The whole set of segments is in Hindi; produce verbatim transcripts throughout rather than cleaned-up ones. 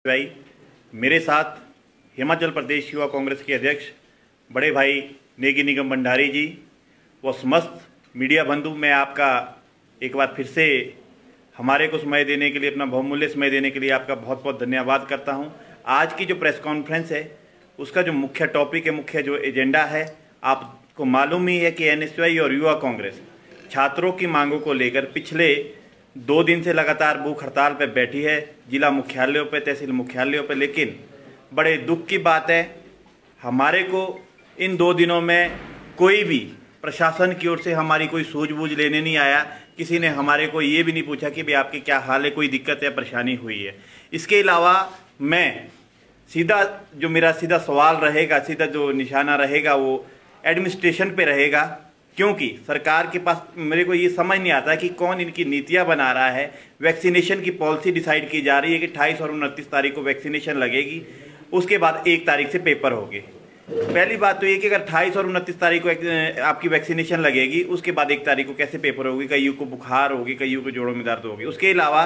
भाई, मेरे साथ हिमाचल प्रदेश युवा कांग्रेस के अध्यक्ष बड़े भाई नेगी निगम भंडारी जी व समस्त मीडिया बंधु, मैं आपका एक बार फिर से हमारे को समय देने के लिए, अपना बहुमूल्य समय देने के लिए आपका बहुत बहुत धन्यवाद करता हूं। आज की जो प्रेस कॉन्फ्रेंस है उसका जो मुख्य टॉपिक है, मुख्य जो एजेंडा है, आपको मालूम ही है कि एनएसयूआई और युवा कांग्रेस छात्रों की मांगों को लेकर पिछले दो दिन से लगातार भूख हड़ताल पर बैठी है, जिला मुख्यालयों पर, तहसील मुख्यालयों पर। लेकिन बड़े दुख की बात है, हमारे को इन दो दिनों में कोई भी प्रशासन की ओर से हमारी कोई सूझबूझ लेने नहीं आया। किसी ने हमारे को ये भी नहीं पूछा कि भाई आपकी क्या हाल है, कोई दिक्कत या परेशानी हुई है। इसके अलावा मैं सीधा जो मेरा सीधा सवाल रहेगा, सीधा जो निशाना रहेगा वो एडमिनिस्ट्रेशन पे रहेगा, क्योंकि सरकार के पास मेरे को ये समझ नहीं आता कि कौन इनकी नीतियां बना रहा है। वैक्सीनेशन की पॉलिसी डिसाइड की जा रही है कि अट्ठाईस और उनतीस तारीख को वैक्सीनेशन लगेगी, उसके बाद एक तारीख से पेपर होंगे। पहली बात तो ये कि अगर अट्ठाईस और उनतीस तारीख को आपकी वैक्सीनेशन लगेगी, उसके बाद एक तारीख को कैसे पेपर होगी? कईयों को बुखार होगी, कईयों को जोड़ों में दर्द होगी। उसके अलावा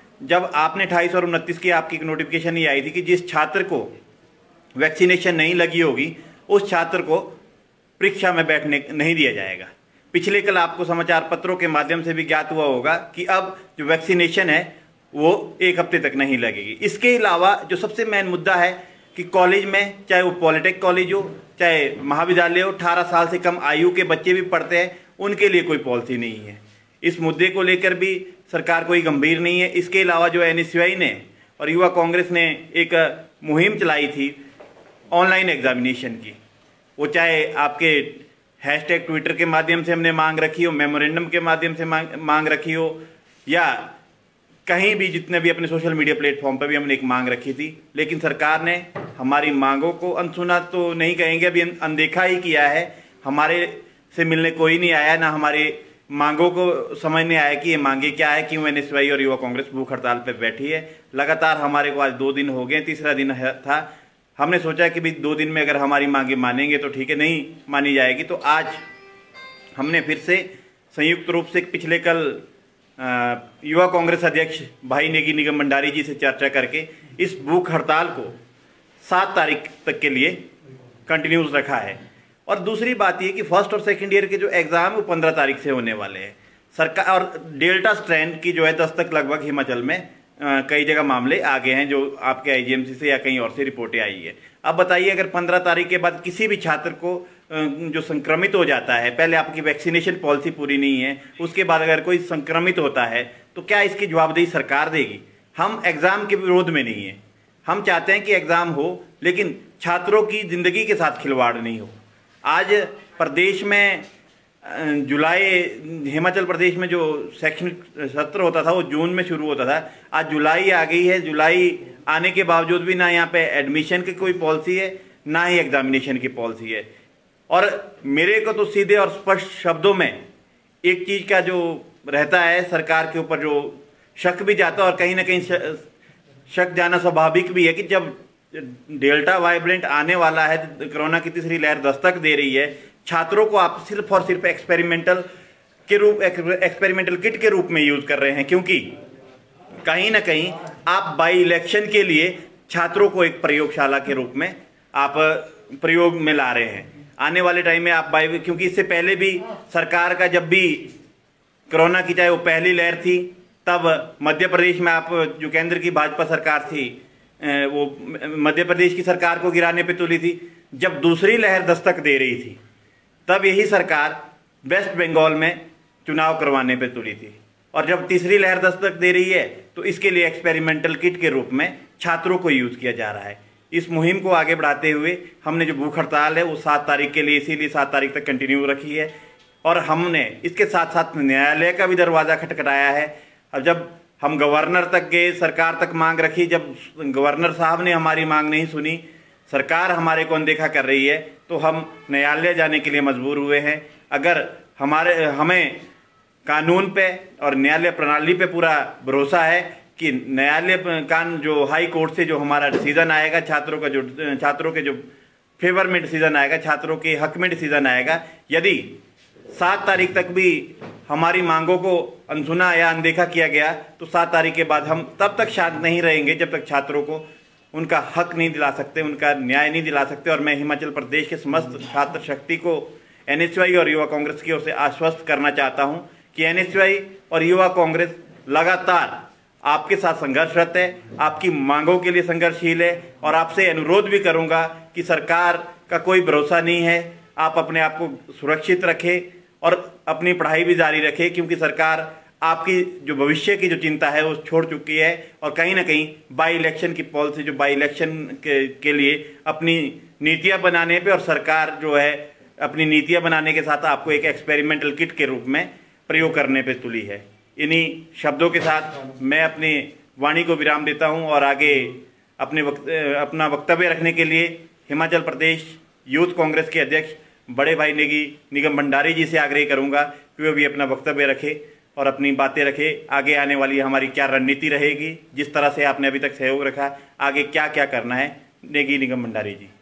जब आपने अट्ठाईस और उनतीस की आपकी नोटिफिकेशन ये आई थी कि जिस छात्र को वैक्सीनेशन नहीं लगी होगी उस छात्र को परीक्षा में बैठने नहीं दिया जाएगा। पिछले कल आपको समाचार पत्रों के माध्यम से भी ज्ञात हुआ होगा कि अब जो वैक्सीनेशन है वो एक हफ्ते तक नहीं लगेगी। इसके अलावा जो सबसे मेन मुद्दा है कि कॉलेज में, चाहे वो पॉलिटेक्निक कॉलेज हो, चाहे महाविद्यालय हो, अठारह साल से कम आयु के बच्चे भी पढ़ते हैं, उनके लिए कोई पॉलिसी नहीं है। इस मुद्दे को लेकर भी सरकार कोई गंभीर नहीं है। इसके अलावा जो एनएसयूआई ने और युवा कांग्रेस ने एक मुहिम चलाई थी ऑनलाइन एग्जामिनेशन की, वो चाहे आपके हैशटैग ट्विटर के माध्यम से हमने मांग रखी हो, मेमोरेंडम के माध्यम से मांग मांग रखी हो, या कहीं भी जितने भी अपने सोशल मीडिया प्लेटफॉर्म पर भी हमने एक मांग रखी थी, लेकिन सरकार ने हमारी मांगों को अनसुना तो नहीं कहेंगे, अभी अनदेखा ही किया है। हमारे से मिलने कोई नहीं आया, ना हमारे मांगों को समझने आया कि ये मांगे क्या है, क्यों एनएसयूआई और युवा कांग्रेस भूख हड़ताल पर बैठी है। लगातार हमारे को आज दो दिन हो गए, तीसरा दिन था। हमने सोचा कि भाई दो दिन में अगर हमारी मांगे मानेंगे तो ठीक है, नहीं मानी जाएगी तो आज हमने फिर से संयुक्त रूप से पिछले कल युवा कांग्रेस अध्यक्ष भाई नेगी निगम भंडारी जी से चर्चा करके इस भूख हड़ताल को सात तारीख तक के लिए कंटिन्यूस रखा है। और दूसरी बात ये कि फर्स्ट और सेकंड ईयर के जो एग्ज़ाम वो पंद्रह तारीख से होने वाले हैं। सरकार और डेल्टा स्ट्रैंड की जो है दस तक लगभग हिमाचल में आ, कई जगह मामले आ गए हैं, जो आपके आईजीएमसी से या कहीं और से रिपोर्टें आई है। अब बताइए, अगर पंद्रह तारीख के बाद किसी भी छात्र को जो संक्रमित हो जाता है, पहले आपकी वैक्सीनेशन पॉलिसी पूरी नहीं है, उसके बाद अगर कोई संक्रमित होता है तो क्या इसकी जवाबदेही सरकार देगी? हम एग्ज़ाम के विरोध में नहीं है, हम चाहते हैं कि एग्ज़ाम हो, लेकिन छात्रों की ज़िंदगी के साथ खिलवाड़ नहीं हो। आज प्रदेश में जुलाई, हिमाचल प्रदेश में जो शैक्षणिक सत्र होता था वो जून में शुरू होता था, आज जुलाई आ गई है। जुलाई आने के बावजूद भी ना यहाँ पे एडमिशन की कोई पॉलिसी है, ना ही एग्जामिनेशन की पॉलिसी है। और मेरे को तो सीधे और स्पष्ट शब्दों में एक चीज़ का जो रहता है, सरकार के ऊपर जो शक भी जाता है, और कहीं ना कहीं शक जाना स्वाभाविक भी है कि जब डेल्टा वाइब्रेंट आने वाला है, कोरोना की तीसरी लहर दस्तक दे रही है, छात्रों को आप सिर्फ और सिर्फ एक्सपेरिमेंटल के रूप एक्सपेरिमेंटल किट के रूप में यूज कर रहे हैं, क्योंकि कहीं ना कहीं आप बाई इलेक्शन के लिए छात्रों को एक प्रयोगशाला के रूप में आप प्रयोग में ला रहे हैं। आने वाले टाइम में आप बाई, क्योंकि इससे पहले भी सरकार का जब भी कोरोना की चाहे वो पहली लहर थी, तब मध्य प्रदेश में आप जो केंद्र की भाजपा सरकार थी वो मध्य प्रदेश की सरकार को गिराने पे तुली थी। जब दूसरी लहर दस्तक दे रही थी तब यही सरकार वेस्ट बंगाल में चुनाव करवाने पे तुली थी, और जब तीसरी लहर दस्तक दे रही है तो इसके लिए एक्सपेरिमेंटल किट के रूप में छात्रों को यूज किया जा रहा है। इस मुहिम को आगे बढ़ाते हुए हमने जो भूख हड़ताल है वो सात तारीख के लिए, इसीलिए सात तारीख तक कंटिन्यू रखी है। और हमने इसके साथ साथ न्यायालय का भी दरवाज़ा खटखटाया है। अब जब हम गवर्नर तक गए, सरकार तक मांग रखी, जब गवर्नर साहब ने हमारी मांग नहीं सुनी, सरकार हमारे को अनदेखा कर रही है, तो हम न्यायालय जाने के लिए मजबूर हुए हैं। अगर हमारे हमें कानून पे और न्यायालय प्रणाली पे पूरा भरोसा है कि न्यायालय कान जो हाई कोर्ट से जो हमारा डिसीजन आएगा, छात्रों का जो छात्रों के जो फेवर में डिसीजन आएगा, छात्रों के हक में डिसीजन आएगा, यदि सात तारीख तक भी हमारी मांगों को अनसुना या अनदेखा किया गया तो सात तारीख के बाद हम तब तक शांत नहीं रहेंगे जब तक छात्रों को उनका हक नहीं दिला सकते, उनका न्याय नहीं दिला सकते। और मैं हिमाचल प्रदेश के समस्त छात्र शक्ति को एनएसयूआई और युवा कांग्रेस की ओर से आश्वस्त करना चाहता हूं कि एनएसयूआई और युवा कांग्रेस लगातार आपके साथ संघर्षरत है, आपकी मांगों के लिए संघर्षशील है। और आपसे अनुरोध भी करूंगा कि सरकार का कोई भरोसा नहीं है, आप अपने आप को सुरक्षित रखें और अपनी पढ़ाई भी जारी रखें, क्योंकि सरकार आपकी जो भविष्य की जो चिंता है वो छोड़ चुकी है। और कहीं ना कहीं बाई इलेक्शन की पॉलिसी, जो बाई इलेक्शन के, के लिए अपनी नीतियां बनाने पे, और सरकार जो है अपनी नीतियां बनाने के साथ आपको एक एक्सपेरिमेंटल किट के रूप में प्रयोग करने पे तुली है। इन्हीं शब्दों के साथ मैं अपनी वाणी को विराम देता हूं और आगे अपने वक्त, अपना वक्तव्य रखने के लिए हिमाचल प्रदेश यूथ कांग्रेस के अध्यक्ष बड़े भाई नेगी निगम भंडारी जी से आग्रह करूंगा कि वे भी अपना वक्तव्य रखे और अपनी बातें रखे। आगे आने वाली हमारी क्या रणनीति रहेगी, जिस तरह से आपने अभी तक सहयोग रखा, आगे क्या क्या करना है। नेगी निगम भंडारी जी।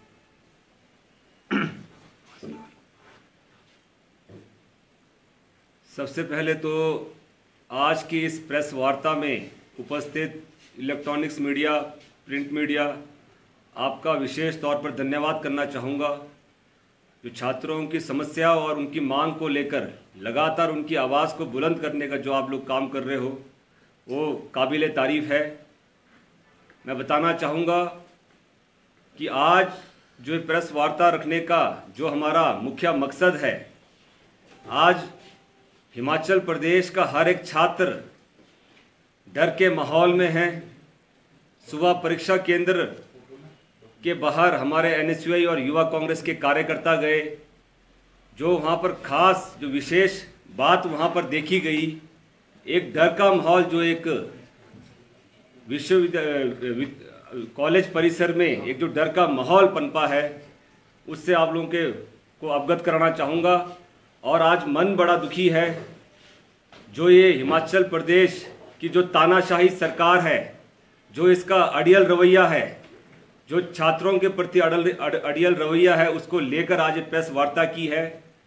सबसे पहले तो आज की इस प्रेस वार्ता में उपस्थित इलेक्ट्रॉनिक्स मीडिया, प्रिंट मीडिया, आपका विशेष तौर पर धन्यवाद करना चाहूँगा। जो छात्रों की समस्या और उनकी मांग को लेकर लगातार उनकी आवाज़ को बुलंद करने का जो आप लोग काम कर रहे हो वो काबिल तारीफ़ है। मैं बताना चाहूँगा कि आज जो प्रेस वार्ता रखने का जो हमारा मुख्य मकसद है, आज हिमाचल प्रदेश का हर एक छात्र डर के माहौल में है। सुबह परीक्षा केंद्र के बाहर हमारे एनएसयूआई और युवा कांग्रेस के कार्यकर्ता गए। जो वहाँ पर खास जो विशेष बात वहाँ पर देखी गई, एक डर का माहौल जो एक विश्वविद्यालय कॉलेज परिसर में एक जो डर का माहौल पनपा है, उससे आप लोगों के को अवगत कराना चाहूँगा। और आज मन बड़ा दुखी है। जो ये हिमाचल प्रदेश की जो तानाशाही सरकार है, जो इसका अड़ियल रवैया है, जो छात्रों के प्रति अड़ल अड़ियल रवैया है, उसको लेकर आज प्रेस वार्ता की है।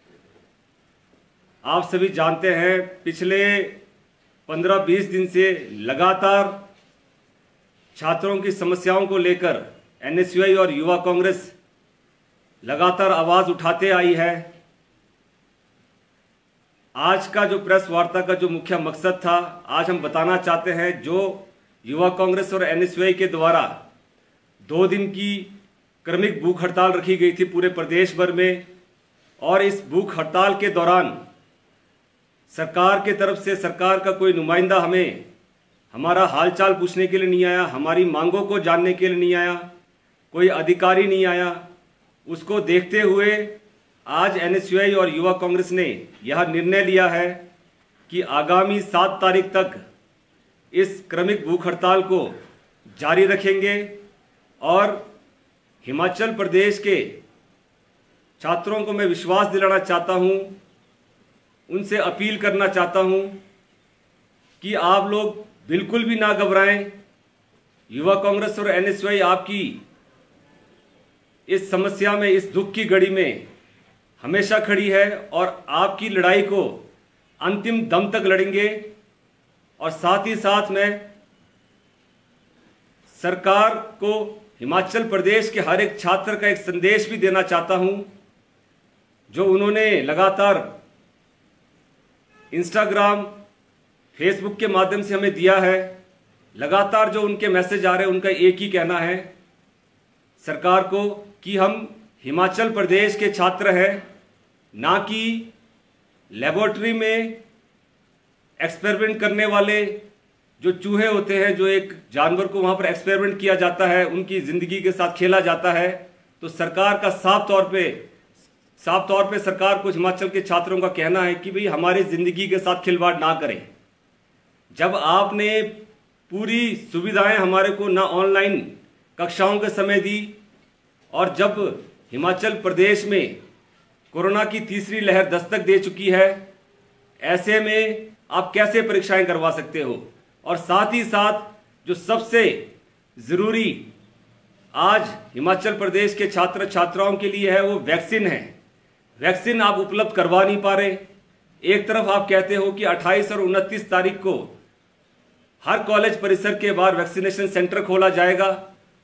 आप सभी जानते हैं पिछले पंद्रह बीस दिन से लगातार छात्रों की समस्याओं को लेकर एनएसयूआई और युवा कांग्रेस लगातार आवाज़ उठाते आई है। आज का जो प्रेस वार्ता का जो मुख्य मकसद था, आज हम बताना चाहते हैं जो युवा कांग्रेस और एनएसयूआई के द्वारा दो दिन की क्रमिक भूख हड़ताल रखी गई थी पूरे प्रदेश भर में। और इस भूख हड़ताल के दौरान सरकार के तरफ से सरकार का कोई नुमाइंदा हमें हमारा हालचाल पूछने के लिए नहीं आया, हमारी मांगों को जानने के लिए नहीं आया, कोई अधिकारी नहीं आया। उसको देखते हुए आज एनएसयूआई और युवा कांग्रेस ने यह निर्णय लिया है कि आगामी सात तारीख तक इस क्रमिक भूख हड़ताल को जारी रखेंगे। और हिमाचल प्रदेश के छात्रों को मैं विश्वास दिलाना चाहता हूं, उनसे अपील करना चाहता हूं कि आप लोग बिल्कुल भी ना घबराएं। युवा कांग्रेस और एनएसयूआई आपकी इस समस्या में, इस दुख की घड़ी में हमेशा खड़ी है और आपकी लड़ाई को अंतिम दम तक लड़ेंगे। और साथ ही साथ में सरकार को हिमाचल प्रदेश के हर एक छात्र का एक संदेश भी देना चाहता हूं, जो उन्होंने लगातार इंस्टाग्राम, फेसबुक के माध्यम से हमें दिया है। लगातार जो उनके मैसेज आ रहे हैं, उनका एक ही कहना है सरकार को कि हम हिमाचल प्रदेश के छात्र हैं, ना कि लेबोरेटरी में एक्सपेरिमेंट करने वाले जो चूहे होते हैं, जो एक जानवर को वहाँ पर एक्सपेरिमेंट किया जाता है, उनकी ज़िंदगी के साथ खेला जाता है। तो सरकार का साफ तौर पे साफ तौर पे सरकार को हिमाचल के छात्रों का कहना है कि भाई हमारी ज़िंदगी के साथ खिलवाड़ ना करें। जब आपने पूरी सुविधाएं हमारे को ना ऑनलाइन कक्षाओं के समय दी, और जब हिमाचल प्रदेश में कोरोना की तीसरी लहर दस्तक दे चुकी है, ऐसे में आप कैसे परीक्षाएं करवा सकते हो। और साथ ही साथ जो सबसे ज़रूरी आज हिमाचल प्रदेश के छात्र छात्राओं के लिए है वो वैक्सीन है। वैक्सीन आप उपलब्ध करवा नहीं पा रहे। एक तरफ आप कहते हो कि अट्ठाईस और उनतीस तारीख को हर कॉलेज परिसर के बाहर वैक्सीनेशन सेंटर खोला जाएगा,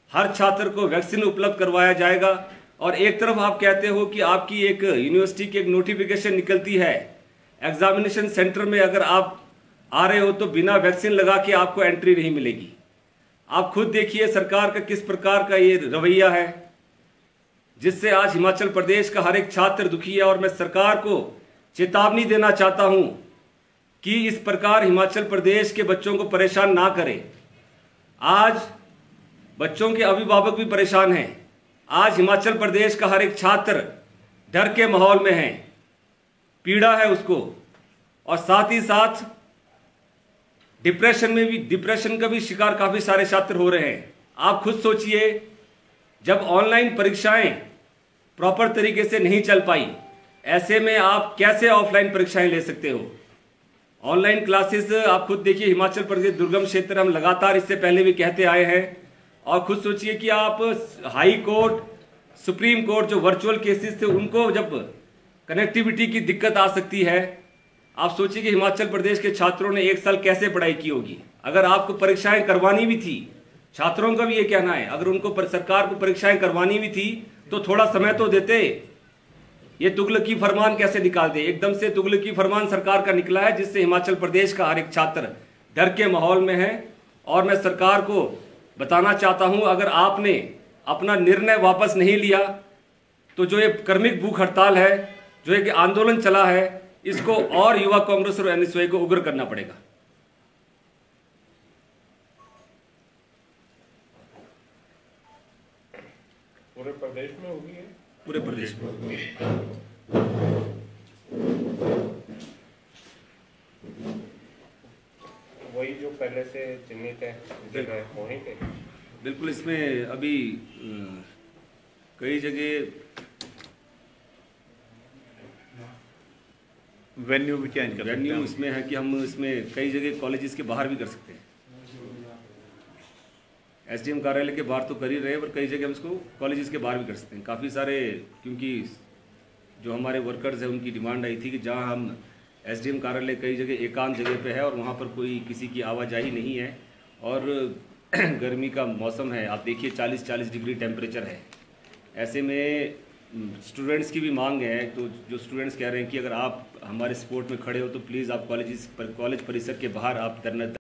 हर छात्र को वैक्सीन उपलब्ध करवाया जाएगा। और एक तरफ आप कहते हो कि आपकी एक यूनिवर्सिटी की एक नोटिफिकेशन निकलती है, एग्जामिनेशन सेंटर में अगर आप आ रहे हो तो बिना वैक्सीन लगा के आपको एंट्री नहीं मिलेगी। आप खुद देखिए सरकार का किस प्रकार का ये रवैया है, जिससे आज हिमाचल प्रदेश का हर एक छात्र दुखी है। और मैं सरकार को चेतावनी देना चाहता हूं कि इस प्रकार हिमाचल प्रदेश के बच्चों को परेशान ना करें। आज बच्चों के अभिभावक भी परेशान हैं। आज हिमाचल प्रदेश का हर एक छात्र डर के माहौल में है, पीड़ा है उसको, और साथ ही साथ डिप्रेशन में भी डिप्रेशन का भी शिकार काफी सारे छात्र हो रहे हैं। आप खुद सोचिए, जब ऑनलाइन परीक्षाएं प्रॉपर तरीके से नहीं चल पाई, ऐसे में आप कैसे ऑफलाइन परीक्षाएं ले सकते हो। ऑनलाइन क्लासेस आप खुद देखिए, हिमाचल प्रदेश दुर्गम क्षेत्र, हम लगातार इससे पहले भी कहते आए हैं। और खुद सोचिए कि आप हाई कोर्ट, सुप्रीम कोर्ट, जो वर्चुअल केसेस थे, उनको जब कनेक्टिविटी की दिक्कत आ सकती है, आप सोचिए कि हिमाचल प्रदेश के छात्रों ने एक साल कैसे पढ़ाई की होगी। अगर आपको परीक्षाएं करवानी भी थी, छात्रों का भी ये कहना है, अगर उनको पर, सरकार को परीक्षाएं करवानी भी थी तो थोड़ा समय तो देते। ये तुगलकी फरमान कैसे निकाल दे, एकदम से तुगलकी फरमान सरकार का निकला है, जिससे हिमाचल प्रदेश का हर एक छात्र डर के माहौल में है। और मैं सरकार को बताना चाहता हूं, अगर आपने अपना निर्णय वापस नहीं लिया तो जो ये क्रमिक भूख हड़ताल है, जो एक आंदोलन चला है, इसको और युवा कांग्रेस और एनएसयूआई को उग्र करना पड़ेगा। पूरे प्रदेश में होगी है? पूरे प्रदेश में। वही जो पहले से चिन्हित है जगह वहीं पे? बिल्कुल। इसमें अभी अ, कई जगह वेन्यू भी चेंज कर वेन्यू इसमें है कि हम इसमें कई जगह कॉलेजेस के बाहर भी कर सकते हैं। एसडीएम कार्यालय के बाहर तो कर ही रहे हैं, पर कई जगह हम इसको कॉलेजेस के बाहर भी कर सकते हैं। काफ़ी सारे, क्योंकि जो हमारे वर्कर्स हैं उनकी डिमांड आई थी कि जहां हम एसडीएम कार्यालय कई जगह एकांत जगह पे है और वहां पर कोई किसी की आवाजाही नहीं है और गर्मी का मौसम है, आप देखिए चालीस चालीस डिग्री टेम्परेचर है। ऐसे में स्टूडेंट्स की भी मांग है, तो जो स्टूडेंट्स कह रहे हैं कि अगर आप हमारे सपोर्ट में खड़े हो तो प्लीज़ आप कॉलेज कॉलेज परिसर के बाहर आप धरना